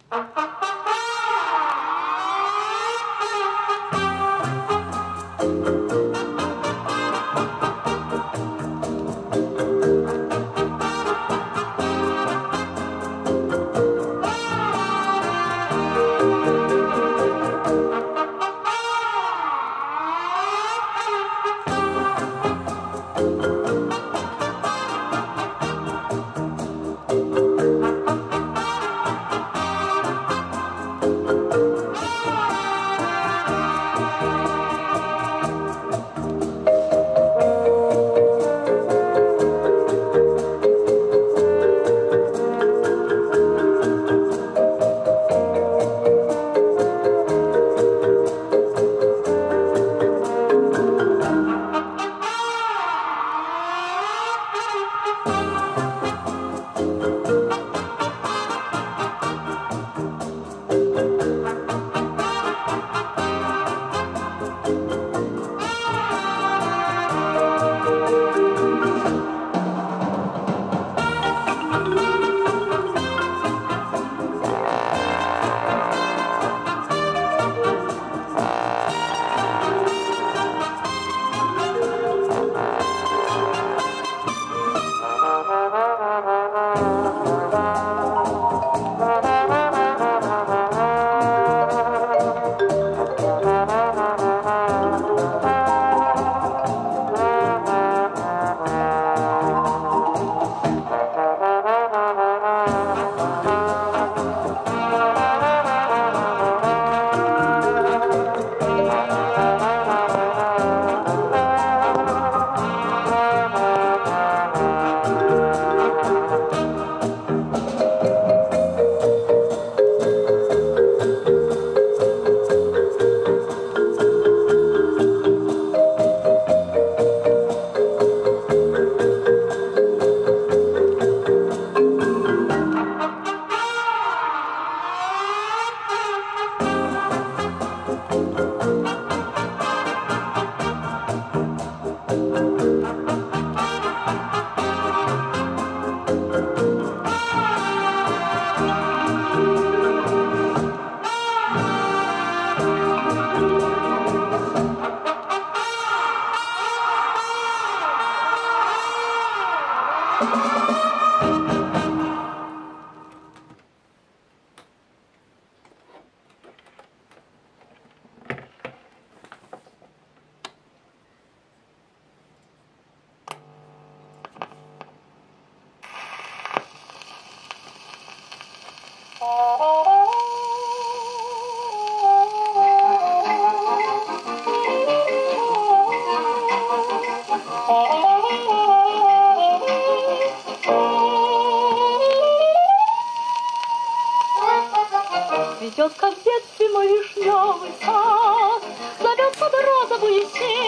Цветет, как в детстве мой вишневый сад, зовет под розовую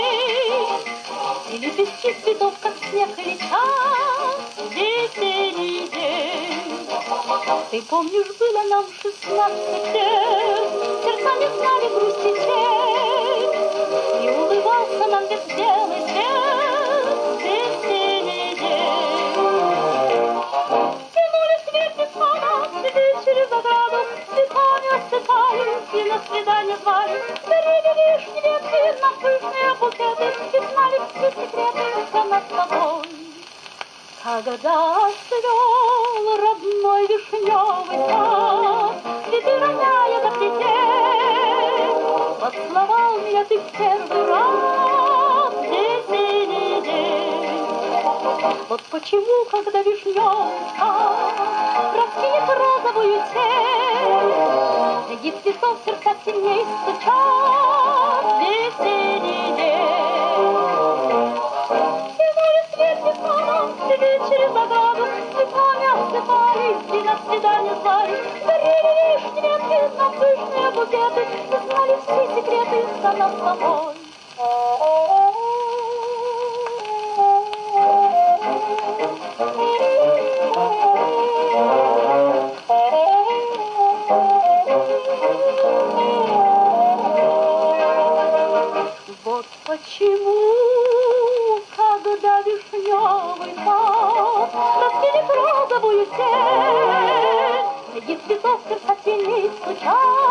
сеть, и лепестки цветов, как снег, летят весенний день. Ты помнишь, было нам 16 лет, сердца не знали грусти тень, и улыбался нам весь белый свет весенний день. Тянулись ветви сада, цветы через ограду, цветами осыпались и на свидание звали. Дарили лишние ветви на пышные букеты и знали все секреты за нас с тобой. Когда цвел родной вишневый сад, цветы роняя до плетей, поцеловал меня ты в первый раз в весенний день. Вот почему, когда вишневый сад раскинет розовую тень, среди цветов сердца сильней стучат в весенний день. Тянули светлый садом, цветы через ограду, цветами осыпались и на свидание звали. Дарили лишние ветви на пышные букеты и знали все секреты за нас с тобой. Вот почему, когда вишневый сад раскинет розовую тень, среди цветов сердца колокольчики не стучат.